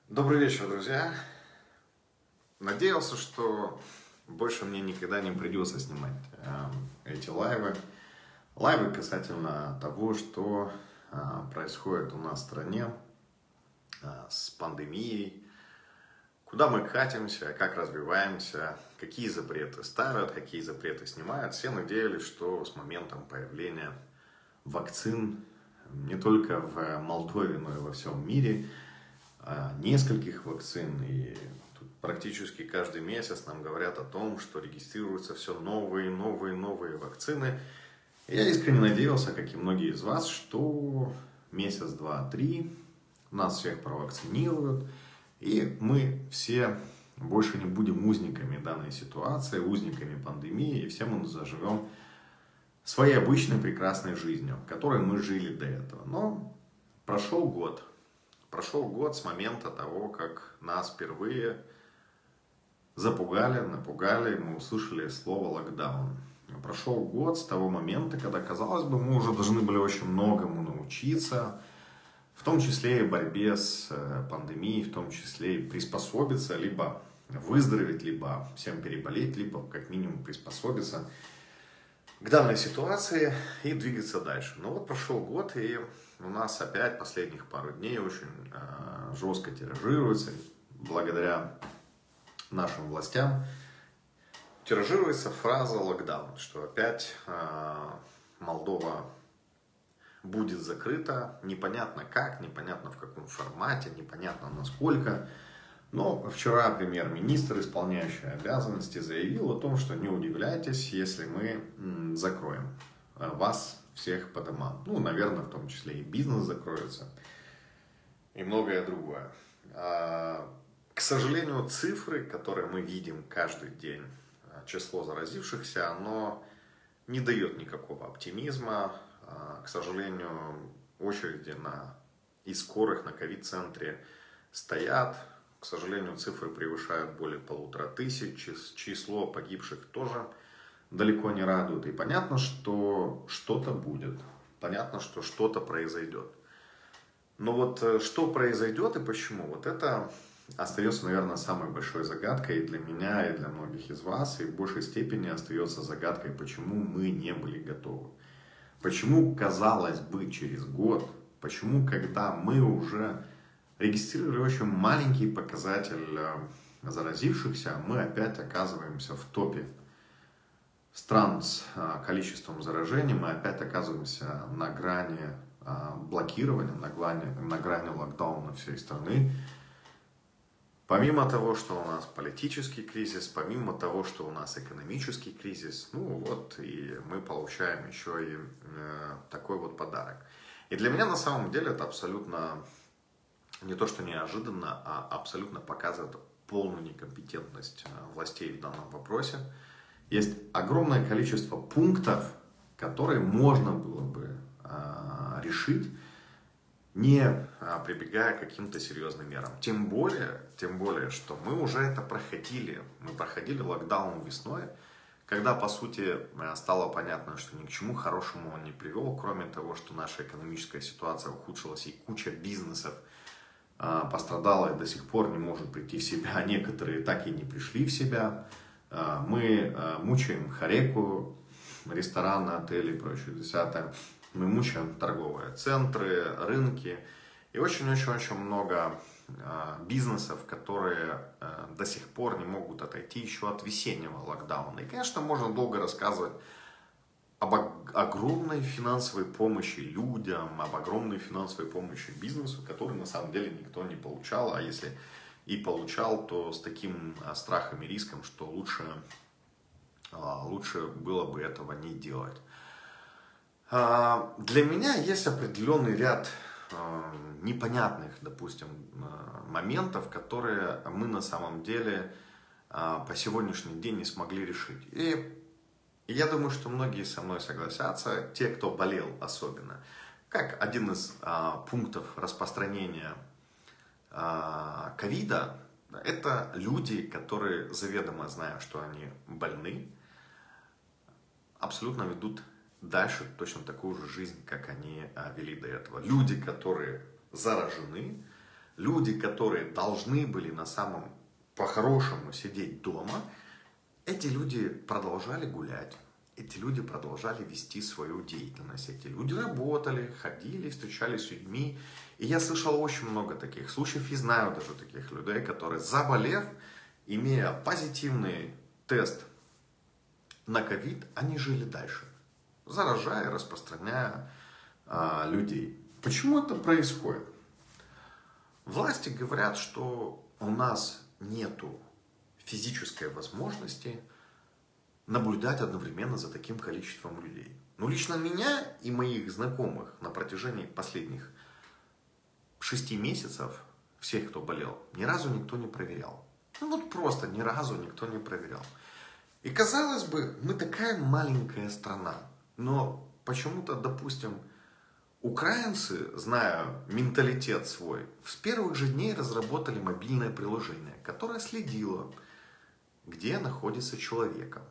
Добрый вечер, друзья. Надеялся, что больше мне никогда не придется снимать эти лайвы. Лайвы касательно того, что происходит у нас в стране с пандемией, куда мы катимся, как развиваемся, какие запреты ставят, какие запреты снимают. Все надеялись, что с моментом появления вакцин не только в Молдове, но и во всем мире, нескольких вакцин, и тут практически каждый месяц нам говорят о том, что регистрируются все новые вакцины. И я искренне надеялся, как и многие из вас, что месяц, два, три нас всех провакцинируют, и мы все больше не будем узниками данной ситуации, узниками пандемии, и все мы заживем своей обычной прекрасной жизнью, которой мы жили до этого. Но прошел год. Прошел год с момента того, как нас впервые запугали, напугали, мы услышали слово «локдаун». Прошел год с того момента, когда, казалось бы, мы уже должны были очень многому научиться, в том числе и борьбе с пандемией, в том числе и приспособиться, либо выздороветь, либо всем переболеть, либо как минимум приспособиться к данной ситуации и двигаться дальше. Но вот прошел год, и у нас опять последних пару дней очень жестко тиражируется, благодаря нашим властям, тиражируется фраза «локдаун», что опять Молдова будет закрыта, непонятно как, непонятно в каком формате, непонятно насколько. Но вчера премьер-министр, исполняющий обязанности, заявил о том, что не удивляйтесь, если мы закроем вас всех по домам. Ну, наверное, в том числе и бизнес закроется, и многое другое. К сожалению, цифры, которые мы видим каждый день, число заразившихся, оно не дает никакого оптимизма. К сожалению, очереди и скорых на ковид-центре стоят. К сожалению, цифры превышают более 1500, число погибших тоже далеко не радует. И понятно, что что-то будет, понятно, что что-то произойдет. Но вот что произойдет и почему, вот это остается, наверное, самой большой загадкой и для меня, и для многих из вас, и в большей степени остается загадкой, почему мы не были готовы. Почему, казалось бы, через год, почему, когда мы уже регистрировали очень маленький показатель заразившихся, мы опять оказываемся в топе стран с количеством заражений, мы опять оказываемся на грани блокирования, на грани локдауна всей страны. Помимо того, что у нас политический кризис, помимо того, что у нас экономический кризис, ну вот и мы получаем еще и такой вот подарок. И для меня на самом деле это абсолютно не то, что неожиданно, а абсолютно показывает полную некомпетентность властей в данном вопросе. Есть огромное количество пунктов, которые можно было бы решить, не прибегая к каким-то серьезным мерам. Тем более, что мы уже это проходили. Мы проходили локдаун весной, когда, по сути, стало понятно, что ни к чему хорошему он не привел, кроме того, что наша экономическая ситуация ухудшилась, и куча бизнесов пострадала и до сих пор не может прийти в себя, а некоторые так и не пришли в себя. Мы мучаем Хареку, рестораны, отели и прочее десятое. Мы мучаем торговые центры, рынки и очень-очень-очень много бизнесов, которые до сих пор не могут отойти еще от весеннего локдауна. И, конечно, можно долго рассказывать об огромной финансовой помощи людям, об огромной финансовой помощи бизнесу, которую на самом деле никто не получал, а если и получал, то с таким страхом и риском, что лучше было бы этого не делать. Для меня есть определенный ряд непонятных, допустим, моментов, которые мы на самом деле по сегодняшний день не смогли решить. И я думаю, что многие со мной согласятся, те, кто болел особенно. Как один из пунктов распространения ковида, это люди, которые заведомо зная, что они больны, абсолютно ведут дальше точно такую же жизнь, как они вели до этого. Люди, которые заражены, люди, которые должны были на самом по-хорошему сидеть дома, эти люди продолжали гулять, эти люди продолжали вести свою деятельность, эти люди работали, ходили, встречались с людьми. И я слышал очень много таких случаев и знаю даже таких людей, которые, заболев, имея позитивный тест на ковид, они жили дальше, заражая, распространяя людей. Почему это происходит? Власти говорят, что у нас нету физической возможности наблюдать одновременно за таким количеством людей. Но лично меня и моих знакомых на протяжении последних 6 месяцев, всех, кто болел, ни разу никто не проверял. Ну вот просто ни разу никто не проверял. И казалось бы, мы такая маленькая страна, но почему-то, допустим, украинцы, зная менталитет свой, с первых же дней разработали мобильное приложение, которое следило, где находится человек.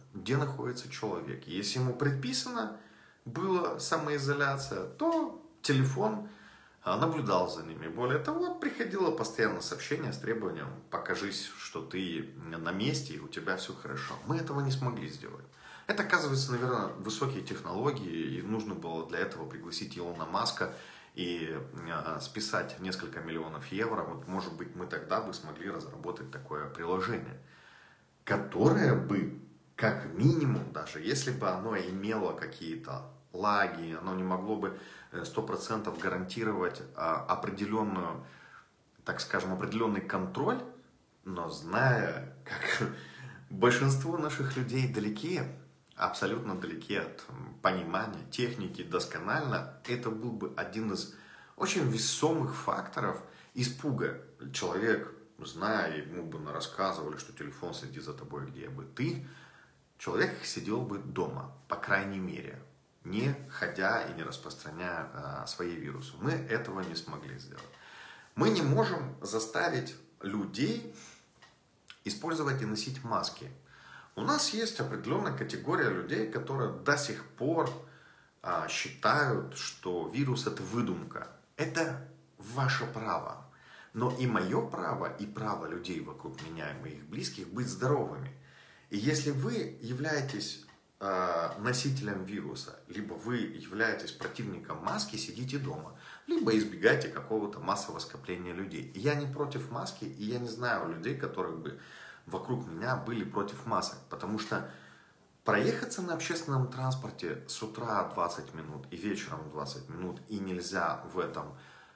Если ему предписано была самоизоляция, то телефон наблюдал за ними. Более того, приходило постоянно сообщение с требованием: покажись, что ты на месте и у тебя все хорошо. Мы этого не смогли сделать. Это, оказывается, наверное, высокие технологии, и нужно было для этого пригласить Илона Маска и списать несколько миллионов евро. Вот, может быть, мы тогда бы смогли разработать такое приложение, которое бы, как минимум, даже если бы оно имело какие-то лаги, оно не могло бы 100% гарантировать определенную, так скажем, определенный контроль, но зная, как большинство наших людей далеки, абсолютно далеки от понимания техники досконально, это был бы один из очень весомых факторов испуга. Человек, зная, ему бы рассказывали, что телефон следит за тобой, где бы ты, человек сидел бы дома, по крайней мере, не ходя и не распространяя свои вирусы. Мы этого не смогли сделать. Мы не можем заставить людей использовать и носить маски. У нас есть определенная категория людей, которые до сих пор считают, что вирус это выдумка. Это ваше право. Но и мое право, и право людей вокруг меня и моих близких быть здоровыми. И если вы являетесь носителем вируса, либо вы являетесь противником маски, сидите дома, либо избегайте какого-то массового скопления людей. И я не против маски, и я не знаю людей, которые бы вокруг меня были против масок, потому что проехаться на общественном транспорте с утра 20 минут и вечером 20 минут, и нельзя в этом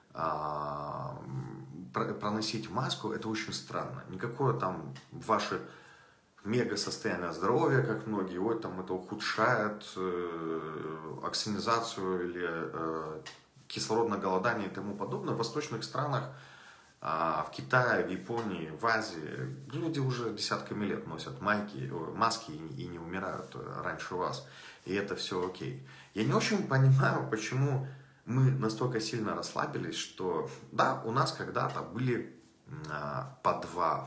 проносить маску, это очень странно. Никакое там ваше мега состояние здоровья, как многие, ой, там это ухудшает оксигенизацию или кислородное голодание и тому подобное. В восточных странах, в Китае, в Японии, в Азии люди уже десятками лет носят маски и не умирают раньше вас. И это все окей. Я не очень понимаю, почему мы настолько сильно расслабились, что да, у нас когда-то были по 2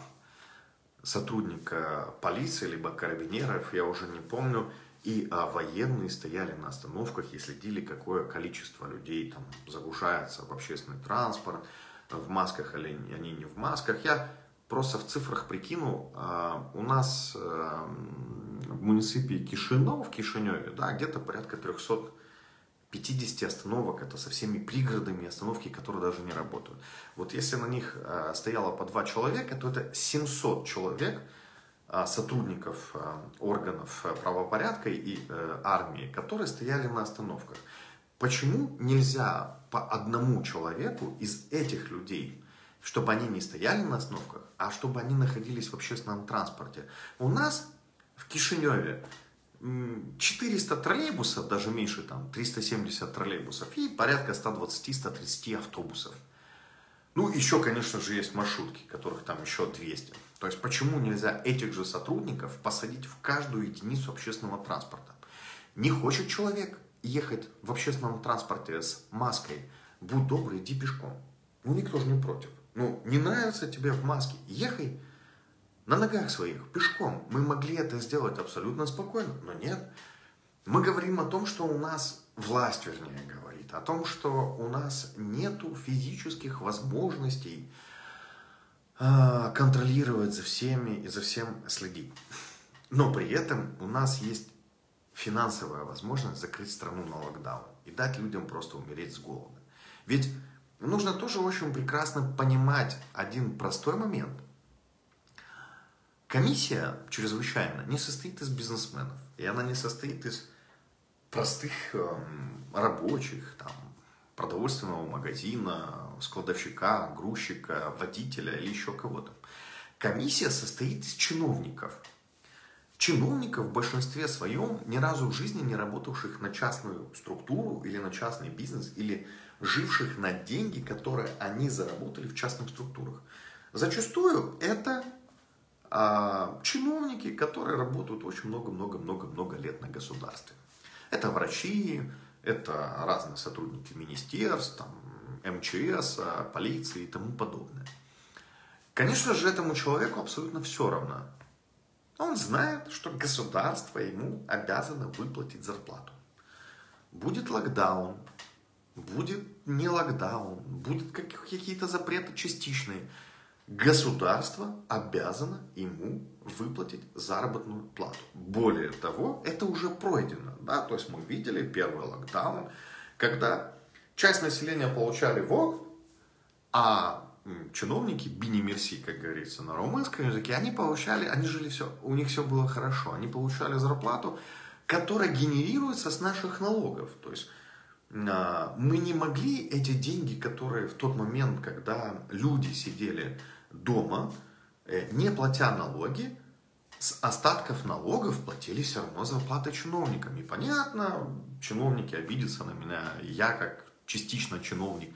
сотрудника полиции, либо карабинеров, я уже не помню, и военные стояли на остановках и следили, какое количество людей там загружается в общественный транспорт, в масках или они не в масках. Я просто в цифрах прикинул, у нас в муниципе Кишинев, в Кишиневе, да, где-то порядка 350 остановок, это со всеми пригородами остановки, которые даже не работают. Вот если на них стояло по 2 человека, то это 700 человек, сотрудников органов правопорядка и армии, которые стояли на остановках. Почему нельзя по одному человеку из этих людей, чтобы они не стояли на остановках, а чтобы они находились в общественном транспорте? У нас в Кишиневе 400 троллейбусов, даже меньше, там 370 троллейбусов и порядка 120-130 автобусов. Ну, еще, конечно же, есть маршрутки, которых там еще 200. То есть, почему нельзя этих же сотрудников посадить в каждую единицу общественного транспорта? Не хочет человек ехать в общественном транспорте с маской, будь добрый, иди пешком. Ну, никто же не против. Ну, не нравится тебе в маске, ехай на ногах своих, пешком. Мы могли это сделать абсолютно спокойно, но нет. Мы говорим о том, что у нас, власть, вернее, говорит, о том, что у нас нету физических возможностей контролировать за всеми и за всем следить. Но при этом у нас есть финансовая возможность закрыть страну на локдаун и дать людям просто умереть с голода. Ведь нужно тоже очень прекрасно понимать один простой момент. Комиссия чрезвычайно не состоит из бизнесменов, и она не состоит из простых рабочих, там, продовольственного магазина, складовщика, грузчика, водителя или еще кого-то. Комиссия состоит из чиновников. Чиновников в большинстве своем ни разу в жизни не работавших на частную структуру или на частный бизнес, или живших на деньги, которые они заработали в частных структурах. Зачастую это чиновники, которые работают очень много-много-много-много лет на государстве. Это врачи, это разные сотрудники министерств, там, МЧС, полиции и тому подобное. Конечно же, этому человеку абсолютно все равно. Он знает, что государство ему обязано выплатить зарплату. Будет локдаун, будет не локдаун, будут какие-то запреты частичные. Государство обязано ему выплатить заработную плату. Более того, это уже пройдено. Да? То есть мы видели первый локдаун, когда часть населения получали ВОК, а чиновники, бини мерси, как говорится на румынском языке, они получали, они жили все, у них все было хорошо. Они получали зарплату, которая генерируется с наших налогов. То есть мы не могли эти деньги, которые в тот момент, когда люди сидели дома, не платя налоги, с остатков налогов платили все равно зарплаты чиновникам. И понятно, чиновники обидятся на меня, я как частично чиновник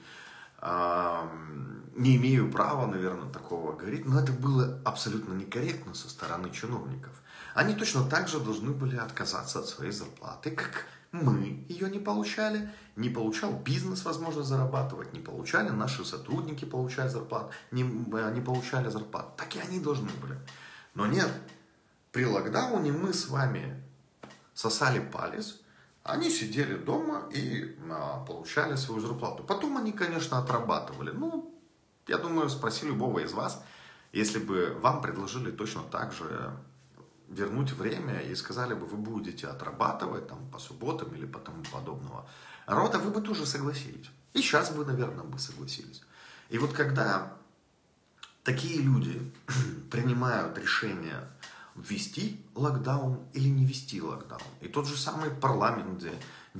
не имею права, наверное, такого говорить, но это было абсолютно некорректно со стороны чиновников. Они точно так же должны были отказаться от своей зарплаты, как мы ее не получали, не получал бизнес возможность зарабатывать, не получали наши сотрудники получать зарплату, не получали зарплату. Так и они должны были. Но нет, при локдауне мы с вами сосали палец, они сидели дома и получали свою зарплату. Потом они, конечно, отрабатывали. Ну, я думаю, спроси любого из вас, если бы вам предложили точно так же вернуть время и сказали бы, вы будете отрабатывать там, по субботам или по тому подобного рода, вы бы тоже согласились. И сейчас бы, наверное, бы согласились. И вот когда такие люди принимают решение ввести локдаун или не ввести локдаун, и тот же самый парламент, где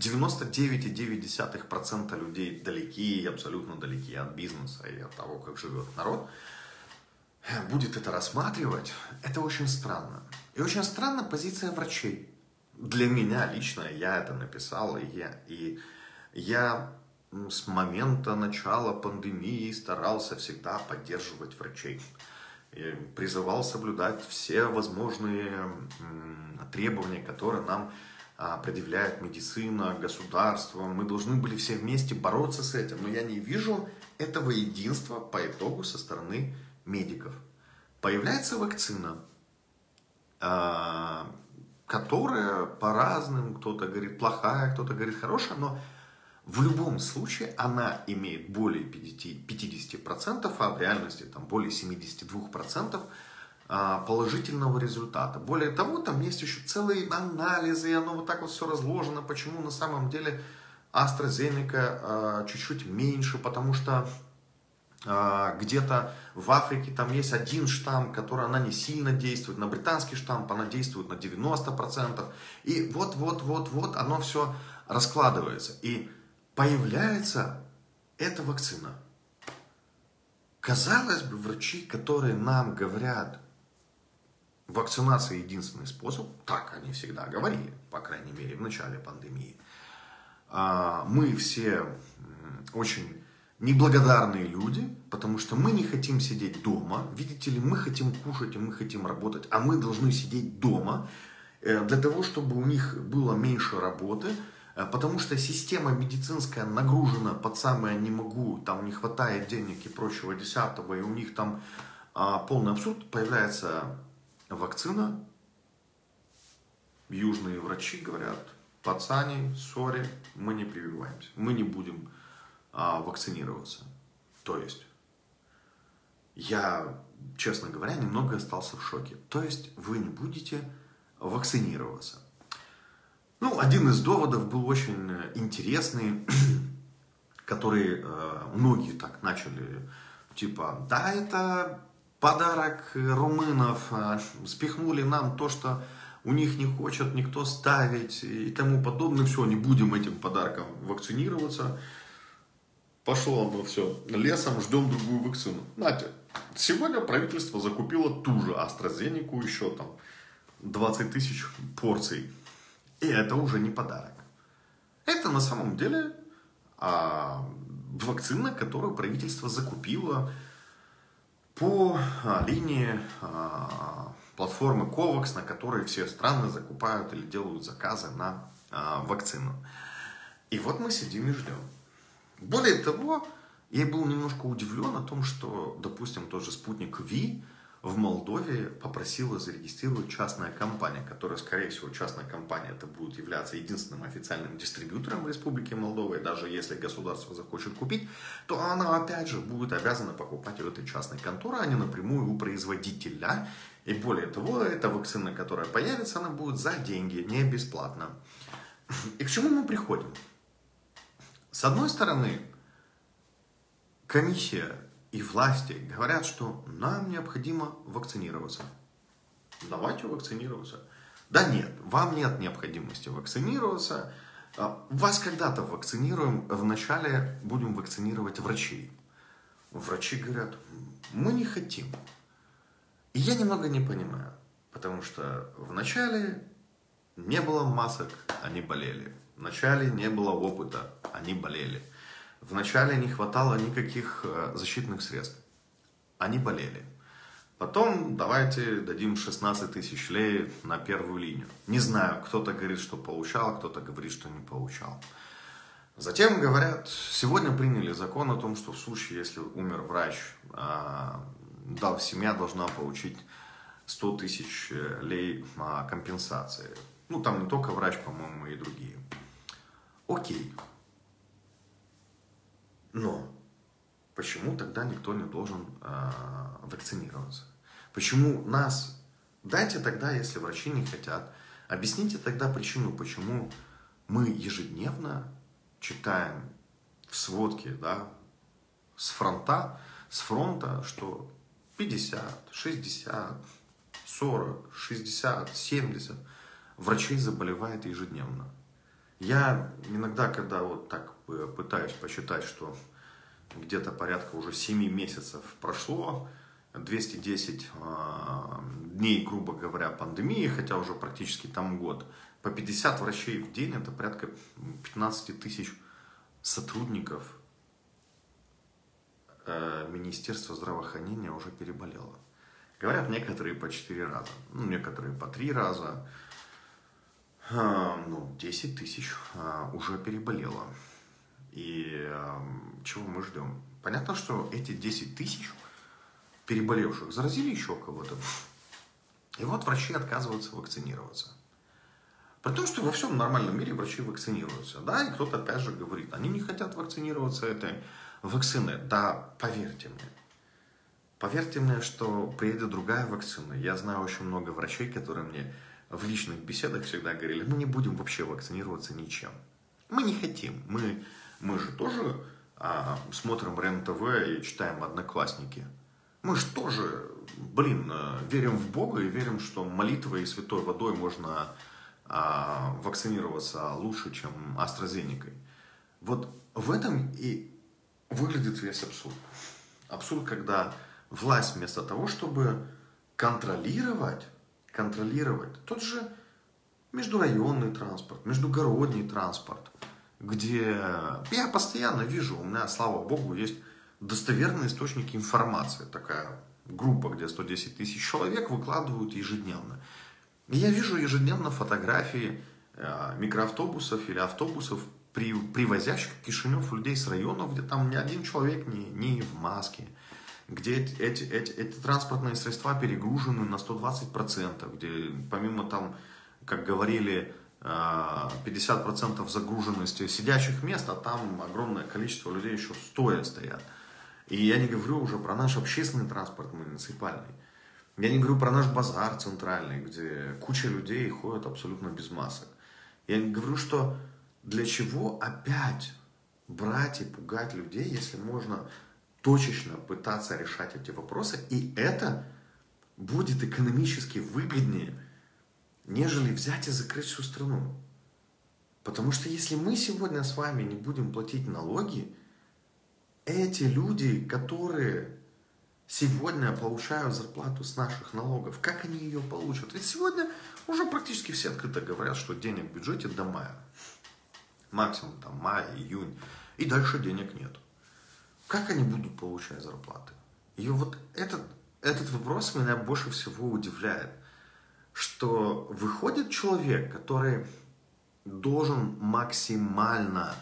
99,9% людей далеки, абсолютно далеки от бизнеса и от того, как живет народ, будет это рассматривать, это очень странно. И очень странна позиция врачей. Для меня лично, я это написал, и я с момента начала пандемии старался всегда поддерживать врачей. И призывал соблюдать все возможные требования, которые нам предъявляет медицина, государство. Мы должны были все вместе бороться с этим. Но я не вижу этого единства по итогу со стороны медиков. Появляется вакцина, которая по разным, кто-то говорит плохая, кто-то говорит хорошая, но в любом случае она имеет более 50%, а в реальности там более 72% положительного результата. Более того, там есть еще целые анализы, и оно вот так вот все разложено, почему на самом деле AstraZeneca чуть-чуть меньше, потому что где-то в Африке там есть один штамм, который она не сильно действует, на британский штамм она действует на 90%, и вот оно все раскладывается, и появляется эта вакцина. Казалось бы, врачи, которые нам говорят, вакцинация единственный способ, так они всегда говорили, по крайней мере в начале пандемии, мы все очень неблагодарные люди, потому что мы не хотим сидеть дома. Видите ли, мы хотим кушать и мы хотим работать, а мы должны сидеть дома для того, чтобы у них было меньше работы, потому что система медицинская нагружена под самое не могу, там не хватает денег и прочего десятого, и у них там полный абсурд. Появляется вакцина, южные врачи говорят, пацаны, сори, мы не прививаемся, мы не будем вакцинироваться. То есть, я честно говоря, немного остался в шоке. То есть вы не будете вакцинироваться. Ну, один из доводов был очень интересный, который многие так начали, типа, да, это подарок румынов, спихнули нам то, что у них не хочет никто ставить и тому подобное. Все, не будем этим подарком вакцинироваться. Пошло оно все лесом, ждем другую вакцину. Знаете, сегодня правительство закупило ту же AstraZeneca, еще там 20 тысяч порций. И это уже не подарок. Это на самом деле вакцина, которую правительство закупило по линии платформы COVAX, на которой все страны закупают или делают заказы на вакцину. И вот мы сидим и ждем. Более того, я был немножко удивлен о том, что, допустим, тот же спутник Ви в Молдове попросила зарегистрировать частная компания, которая, скорее всего, частная компания это будет являться единственным официальным дистрибьютором в Республике Молдова, и даже если государство захочет купить, то она, опять же, будет обязана покупать у этой частной конторы, а не напрямую у производителя. И более того, эта вакцина, которая появится, она будет за деньги, не бесплатно. И к чему мы приходим? С одной стороны, комиссия и власти говорят, что нам необходимо вакцинироваться. Давайте вакцинироваться. Да нет, вам нет необходимости вакцинироваться. Вас когда-то вакцинируем, вначале будем вакцинировать врачей. Врачи говорят, мы не хотим. И я немного не понимаю, потому что вначале не было масок, они болели. Вначале не было опыта, они болели. Вначале не хватало никаких защитных средств, они болели. Потом давайте дадим 16 тысяч лей на первую линию. Не знаю, кто-то говорит, что получал, кто-то говорит, что не получал. Затем говорят, сегодня приняли закон о том, что в случае, если умер врач, семья должна получить 100 тысяч лей компенсации. Ну, там не только врач, по-моему, и другие. Окей. Но почему тогда никто не должен вакцинироваться? Почему нас... Дайте тогда, если врачи не хотят, объясните тогда причину, почему мы ежедневно читаем в сводке, да, с фронта, что 50, 60, 40, 60, 70 врачей заболевает ежедневно. Я иногда, когда вот так пытаюсь посчитать, что где-то порядка уже 7 месяцев прошло, 210 дней, грубо говоря, пандемии, хотя уже практически там год, по 50 врачей в день, это порядка 15 тысяч сотрудников Министерства здравоохранения уже переболело. Говорят, некоторые по 4 раза, некоторые по 3 раза. 10 тысяч уже переболело. И чего мы ждем? Понятно, что эти 10 тысяч переболевших заразили еще кого-то. И вот врачи отказываются вакцинироваться. При том, что во всем нормальном мире врачи вакцинируются. Да, и кто-то опять же говорит, они не хотят вакцинироваться этой вакциной. Да, поверьте мне, что приедет другая вакцина. Я знаю очень много врачей, которые мне в личных беседах всегда говорили, мы не будем вообще вакцинироваться ничем. Мы не хотим. Мы же тоже смотрим РЕН-ТВ и читаем «Одноклассники». Мы же тоже, верим в Бога и верим, что молитвой и святой водой можно вакцинироваться лучше, чем AstraZeneca. Вот в этом и выглядит весь абсурд. Абсурд, когда власть вместо того, чтобы контролировать тот же междурайонный транспорт, междугородний транспорт, где я постоянно вижу, у меня, слава богу, есть достоверные источники информации, такая группа, где 110 тысяч человек выкладывают ежедневно. И я вижу ежедневно фотографии микроавтобусов или автобусов, привозящих в Кишинев людей с районов, где там ни один человек не в маске, где эти транспортные средства перегружены на 120%, где помимо там, как говорили, 50% загруженности сидящих мест, а там огромное количество людей еще стоя стоят. И я не говорю уже про наш общественный транспорт муниципальный. Я не говорю про наш базар центральный, где куча людей ходят абсолютно без масок. Я не говорю, что для чего опять брать и пугать людей, если можно точечно пытаться решать эти вопросы, и это будет экономически выгоднее, нежели взять и закрыть всю страну. Потому что если мы сегодня с вами не будем платить налоги, эти люди, которые сегодня получают зарплату с наших налогов, как они ее получат? Ведь сегодня уже практически все открыто говорят, что денег в бюджете до мая. Максимум там май, июнь. И дальше денег нет. Как они будут получать зарплаты? И вот этот вопрос меня больше всего удивляет. Что выходит человек, который должен максимально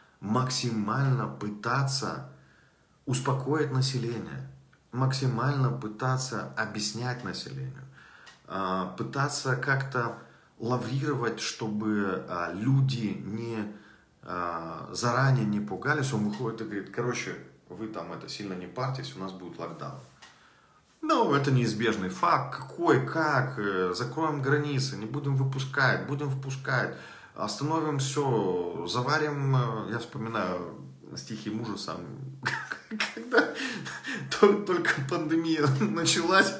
пытаться успокоить население, максимально пытаться объяснять населению, пытаться как-то лаврировать, чтобы люди заранее не пугались. Он выходит и говорит: короче, вы там сильно не парьтесь, у нас будет локдаун. Ну, это неизбежный факт. Какой, как? Закроем границы, не будем выпускать, будем впускать, остановим все, заварим. Я вспоминаю стихи мужа сам, когда только пандемия началась,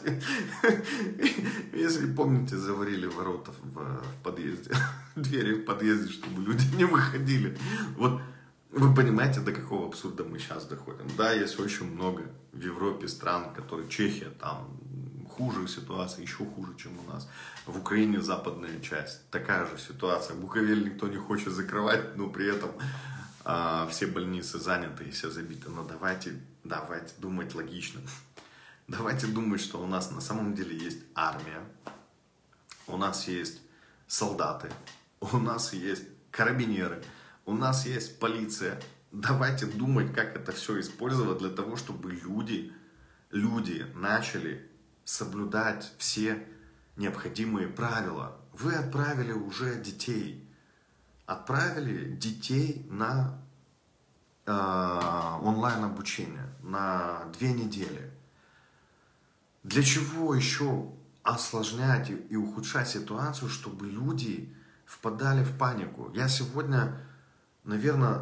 если помните, заварили ворота в подъезде, двери в подъезде, чтобы люди не выходили. Вот вы понимаете, до какого абсурда мы сейчас доходим. Да, есть очень много в Европе стран, которые, Чехия, там хуже ситуация, еще хуже, чем у нас. В Украине западная часть, такая же ситуация. Буковель никто не хочет закрывать, но при этом все больницы заняты и все забиты. Но давайте думать логично. Давайте думать, что у нас на самом деле есть армия, у нас есть солдаты, у нас есть карабинеры, у нас есть полиция. Давайте думать, как это все использовать для того, чтобы люди начали соблюдать все необходимые правила. Вы отправили уже детей. Отправили детей на онлайн-обучение на 2 недели. Для чего еще осложнять и ухудшать ситуацию, чтобы люди впадали в панику? Я сегодня, наверное,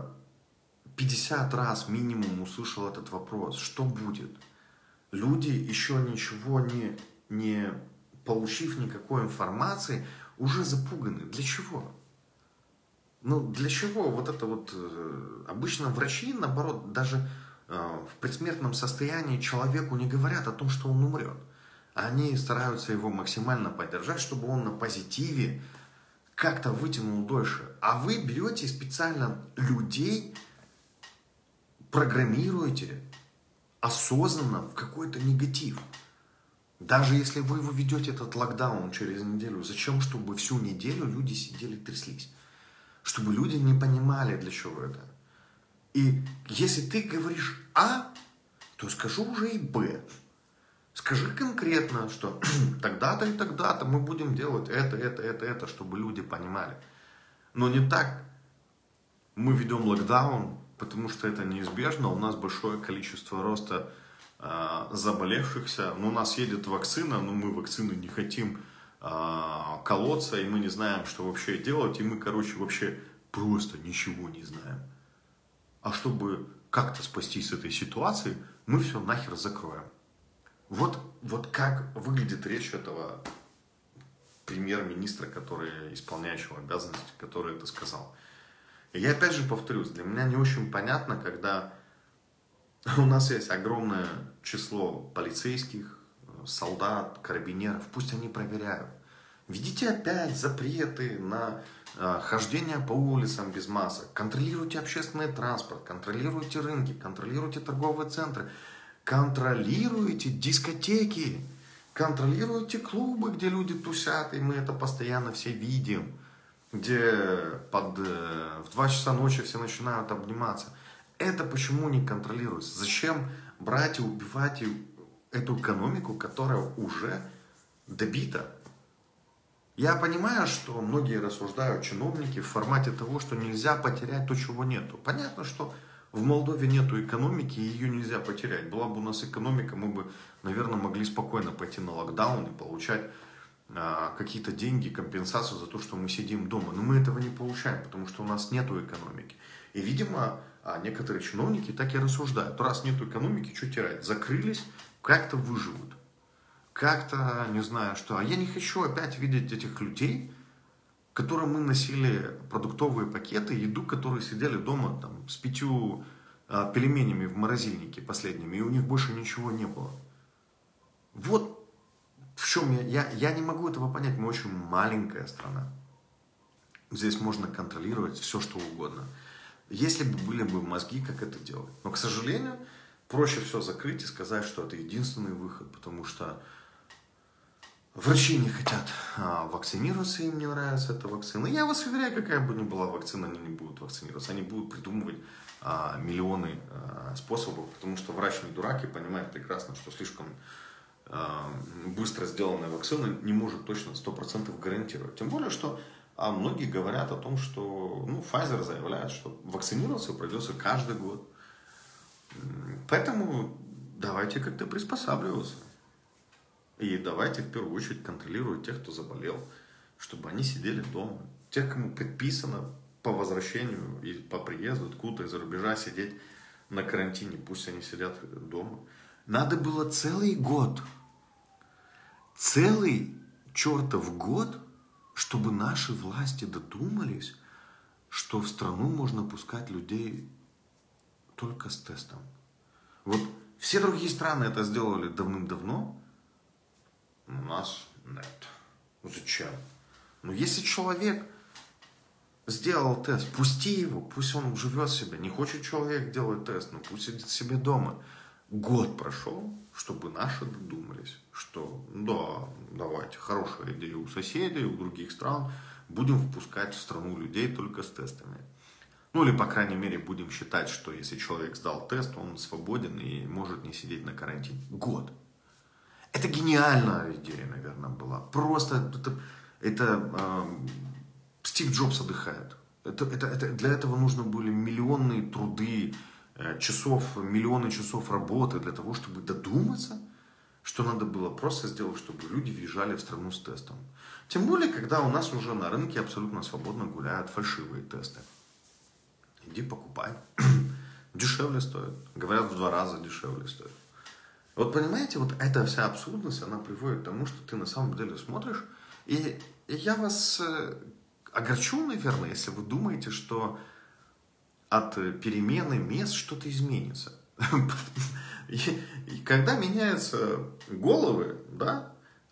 50 раз минимум услышал этот вопрос. Что будет? Люди, еще ничего не получив никакой информации, уже запуганы. Для чего? Ну, для чего вот это вот? Обычно врачи, наоборот, даже в предсмертном состоянии человеку не говорят о том, что он умрет. Они стараются его максимально поддержать, чтобы он на позитиве как-то вытянул дольше. А вы берете специально людей, программируете осознанно в какой-то негатив. Даже если вы введете этот локдаун через неделю, зачем, чтобы всю неделю люди сидели, тряслись? Чтобы люди не понимали, для чего это. И если ты говоришь А, то скажи уже и Б. Скажи конкретно, что тогда-то и тогда-то мы будем делать это, чтобы люди понимали. Но не так. Мы ведем локдаун, потому что это неизбежно. У нас большое количество роста заболевшихся. Но у нас едет вакцина, но мы вакцины не хотим колоться, и мы не знаем, что вообще делать, и мы, вообще просто ничего не знаем. А чтобы как-то спастись с этой ситуации, мы все нахер закроем. Вот как выглядит речь этого премьер-министра, исполняющего обязанности, который это сказал. И я опять же повторюсь, для меня не очень понятно, когда у нас есть огромное число полицейских, солдат, карабинеров, пусть они проверяют. Введите опять запреты на хождение по улицам без масок. Контролируйте общественный транспорт, контролируйте рынки, контролируйте торговые центры, контролируйте дискотеки, контролируйте клубы, где люди тусят, и мы это постоянно все видим, где в 2 часа ночи все начинают обниматься. Это почему не контролируется? Зачем брать и убивать эту экономику, которая уже добита? Я понимаю, что многие рассуждают, чиновники, в формате того, что нельзя потерять то, чего нету. Понятно, что В Молдове нету экономики, и ее нельзя потерять. Была бы у нас экономика, мы бы, наверное, могли спокойно пойти на локдаун и получать какие-то деньги, компенсацию за то, что мы сидим дома. Но мы этого не получаем, потому что у нас нету экономики. И, видимо, некоторые чиновники так и рассуждают. Раз нету экономики, что терять? Закрылись, как-то выживут. Как-то, не знаю что. А я не хочу опять видеть этих людей, которым мы носили продуктовые пакеты, еду, которые сидели дома там, с 5 пельменями в морозильнике последними, и у них больше ничего не было. Вот в чем я не могу этого понять. Мы очень маленькая страна. Здесь можно контролировать все, что угодно. Если бы были бы мозги, как это делать. Но, к сожалению, проще все закрыть и сказать, что это единственный выход, потому что врачи не хотят вакцинироваться, им не нравится эта вакцина. Я вас уверяю, какая бы ни была вакцина, они не будут вакцинироваться. Они будут придумывать миллионы способов, потому что врач не дурак и понимает прекрасно, что слишком быстро сделанная вакцина не может точно 100% гарантировать. Тем более, что многие говорят о том, что Pfizer заявляет, что вакцинироваться придется каждый год. Поэтому давайте как-то приспосабливаться. И давайте в первую очередь контролировать тех, кто заболел, чтобы они сидели дома. Тех, кому предписано по возвращению и по приезду откуда-то из-за рубежа сидеть на карантине, пусть они сидят дома. Надо было целый год, целый чертов год, чтобы наши власти додумались, что в страну можно пускать людей только с тестом. Вот все другие страны это сделали давным-давно, у нас нет. Ну зачем? Ну если человек сделал тест, пусти его, пусть он живет себе. Не хочет человек делать тест, ну пусть сидит себе дома. Год прошел, чтобы наши додумались, что да, давайте, хорошая идея у соседей, у других стран, будем впускать в страну людей только с тестами. Ну или, по крайней мере, будем считать, что если человек сдал тест, он свободен и может не сидеть на карантине. Год. Это гениальная идея, наверное, была. Просто Стив Джобс отдыхает. Для этого нужно были миллионные труды, миллионы часов работы для того, чтобы додуматься, что надо было просто сделать, чтобы люди въезжали в страну с тестом. Тем более, когда у нас уже на рынке абсолютно свободно гуляют фальшивые тесты. Иди покупай. Дешевле стоит. Говорят, в 2 раза дешевле стоит. Вот понимаете, вот эта вся абсурдность, она приводит к тому, что ты на самом деле смотришь. И я вас огорчу, наверное, если вы думаете, что от перемены мест что-то изменится. И когда меняются головы, да,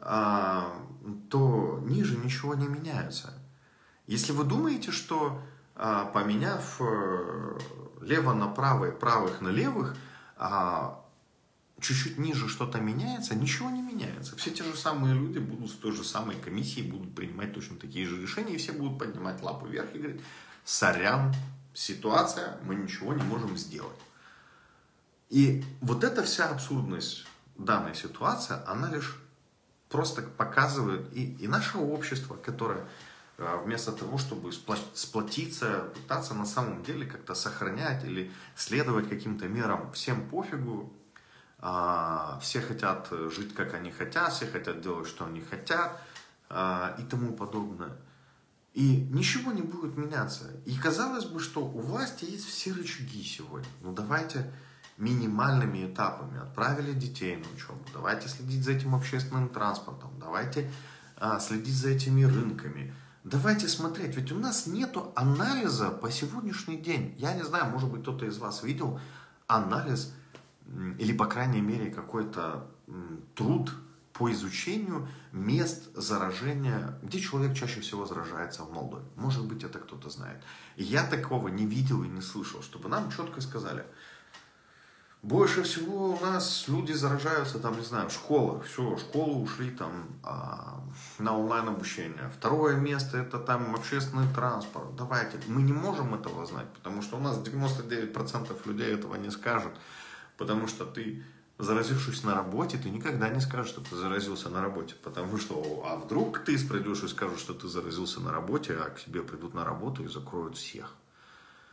то ниже ничего не меняется. Если вы думаете, что поменяв лево на правое, правых на левых, чуть-чуть ниже что-то меняется, ничего не меняется. Все те же самые люди будут в той же самой комиссии, будут принимать точно такие же решения, и все будут поднимать лапу вверх и говорить: сорян, ситуация, мы ничего не можем сделать. И вот эта вся абсурдность данной ситуации, она лишь просто показывает и наше общество, которое вместо того, чтобы сплотиться, пытаться на самом деле как-то сохранять или следовать каким-то мерам, всем пофигу, все хотят жить, как они хотят, все хотят делать, что они хотят и тому подобное. И ничего не будет меняться. И казалось бы, что у власти есть все рычаги сегодня. Ну давайте минимальными этапами. Отправили детей на учебу. Давайте следить за этим общественным транспортом. Давайте следить за этими рынками. Давайте смотреть. Ведь у нас нету анализа по сегодняшний день. Я не знаю, может быть, кто-то из вас видел анализ или, по крайней мере, какой-то труд по изучению мест заражения, где человек чаще всего заражается в Молдове. Может быть, это кто-то знает. Я такого не видел и не слышал, чтобы нам четко сказали: больше всего у нас люди заражаются, там, не знаю, в школах. Все, школы ушли там на онлайн обучение. Второе место — это там общественный транспорт. Давайте. Мы не можем этого знать, потому что у нас 99% людей этого не скажут. Потому что ты, заразившись на работе, ты никогда не скажешь, что ты заразился на работе. Потому что, а вдруг ты придешь и скажешь, что ты заразился на работе, а к тебе придут на работу и закроют всех.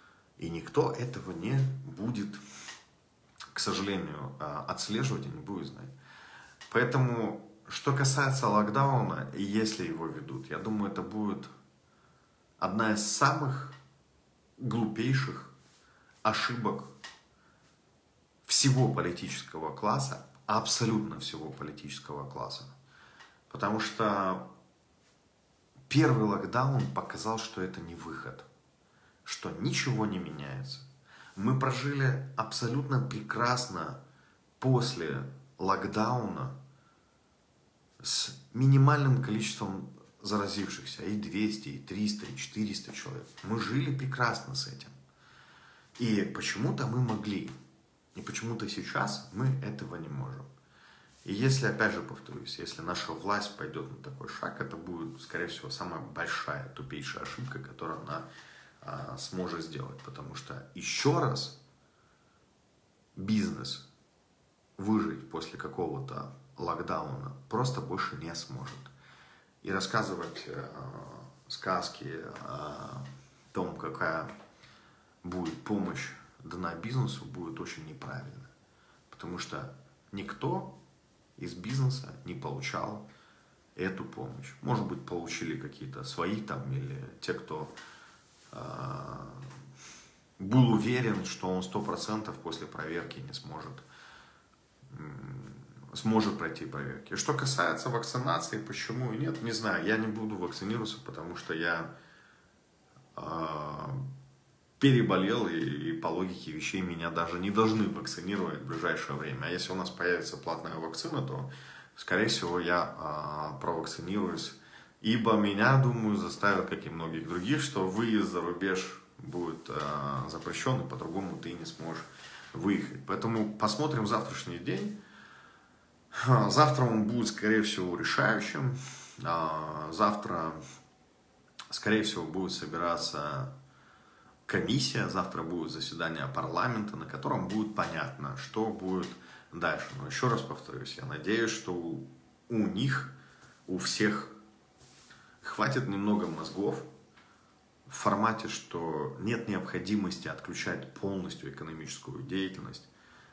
И никто этого не будет, к сожалению, отслеживать и не будет знать. Поэтому, что касается локдауна, и если его ведут, я думаю, это будет одна из самых глупейших ошибок всего политического класса, абсолютно всего политического класса. Потому что первый локдаун показал, что это не выход, что ничего не меняется. Мы прожили абсолютно прекрасно после локдауна с минимальным количеством заразившихся, и 200, и 300, и 400 человек. Мы жили прекрасно с этим. И почему-то мы могли, и почему-то сейчас мы этого не можем. И если, опять же повторюсь, если наша власть пойдет на такой шаг, это будет, скорее всего, самая большая, тупейшая ошибка, которую она сможет сделать. Потому что, еще раз, бизнес выжить после какого-то локдауна просто больше не сможет. И рассказывать сказки о том, какая будет помощь дана бизнесу, будет очень неправильно. Потому что никто из бизнеса не получал эту помощь. Может быть, получили какие-то свои там, или те, кто был уверен, что он 100% после проверки не сможет пройти проверки. Что касается вакцинации, почему и нет, не знаю. Я не буду вакцинироваться, потому что я переболел, и по логике вещей меня даже не должны вакцинировать в ближайшее время. А если у нас появится платная вакцина, то, скорее всего, я провакцинируюсь. Ибо меня, думаю, заставят, как и многих других, что выезд за рубеж будет запрещен, и по-другому ты не сможешь выехать. Поэтому посмотрим завтрашний день. Завтра он будет, скорее всего, решающим. Завтра, скорее всего, будет собираться комиссия. Завтра будет заседание парламента, на котором будет понятно, что будет дальше. Но еще раз повторюсь, я надеюсь, что у них, у всех хватит немного мозгов в формате, что нет необходимости отключать полностью экономическую деятельность.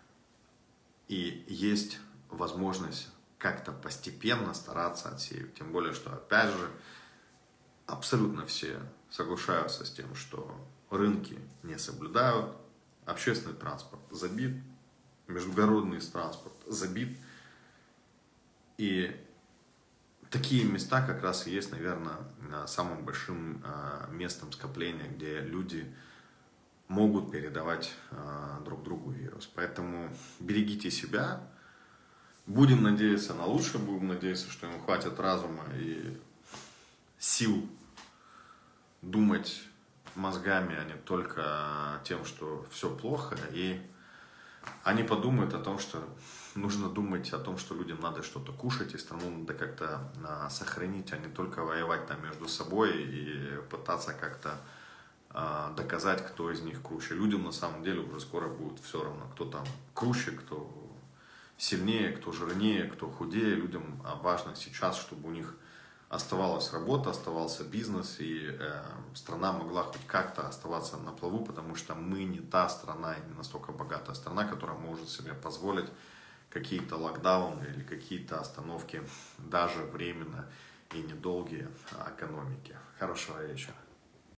И есть возможность как-то постепенно стараться отсеивать. Тем более, что, опять же, абсолютно все соглашаются с тем, что рынки не соблюдают, общественный транспорт забит, междугородный транспорт забит. И такие места как раз и есть, наверное, самым большим местом скопления, где люди могут передавать друг другу вирус. Поэтому берегите себя. Будем надеяться на лучшее, будем надеяться, что им хватит разума и сил думать мозгами, а не только тем, что все плохо. И они подумают о том, что нужно думать о том, что людям надо что-то кушать, и страну надо как-то сохранить, а не только воевать там между собой и пытаться как-то доказать, кто из них круче. Людям на самом деле уже скоро будет все равно, кто там круче, кто сильнее, кто жирнее, кто худее. Людям важно сейчас, чтобы у них оставалась работа, оставался бизнес, и страна могла хоть как-то оставаться на плаву, потому что мы не та страна, и не настолько богатая страна, которая может себе позволить какие-то локдауны или какие-то остановки, даже временно и недолгие экономики. Хорошего вечера.